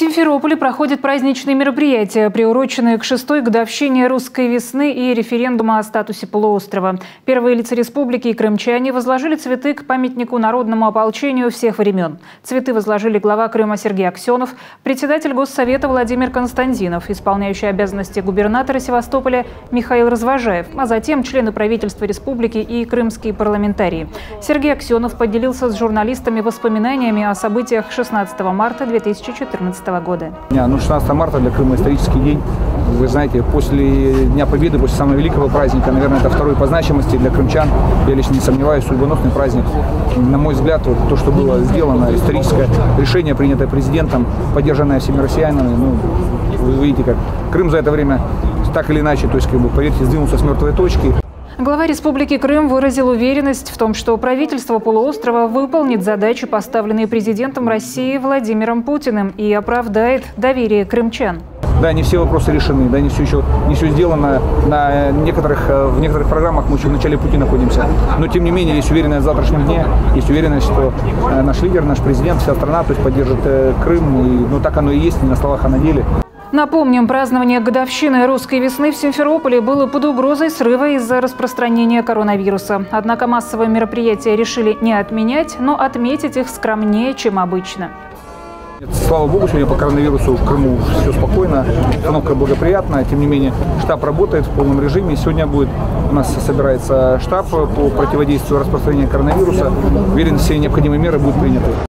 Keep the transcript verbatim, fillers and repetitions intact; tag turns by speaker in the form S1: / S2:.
S1: Симферополе проходят праздничные мероприятия, приуроченные к шестой годовщине русской весны и референдума о статусе полуострова. Первые лица республики и крымчане возложили цветы к памятнику народному ополчению всех времен. Цветы возложили глава Крыма Сергей Аксенов, председатель Госсовета Владимир Константинов, исполняющий обязанности губернатора Севастополя Михаил Развожаев, а затем члены правительства республики и крымские парламентарии. Сергей Аксенов поделился с журналистами воспоминаниями о событиях шестнадцатого марта две тысячи четырнадцатого года.
S2: Ну, шестнадцатое марта для Крыма исторический день. Вы знаете, после Дня Победы, после самого великого праздника, наверное, это второй по значимости для крымчан. Я лично не сомневаюсь, судьбоносный праздник. На мой взгляд, вот то, что было сделано, историческое решение, принятое президентом, поддержанное всеми россиянами. Ну, вы видите, как Крым за это время так или иначе, то есть, как бы, поверьте, сдвинулся с мертвой точки.
S1: Глава Республики Крым выразил уверенность в том, что правительство полуострова выполнит задачи, поставленные президентом России Владимиром Путиным, и оправдает доверие крымчан.
S2: Да, не все вопросы решены, да, не все еще не все сделано. На некоторых, в некоторых программах мы еще в начале пути находимся. Но тем не менее есть уверенность в завтрашнем дне, есть уверенность, что наш лидер, наш президент, вся страна, то есть поддержит Крым. И, ну, так оно и есть, не на словах, а на деле.
S1: Напомним, празднование годовщины русской весны в Симферополе было под угрозой срыва из-за распространения коронавируса. Однако массовые мероприятия решили не отменять, но отметить их скромнее, чем обычно.
S2: Слава богу, сегодня по коронавирусу в Крыму все спокойно, обстановка благоприятная. Тем не менее, штаб работает в полном режиме. Сегодня будет у нас собирается штаб по противодействию распространению коронавируса. Уверен, все необходимые меры будут приняты.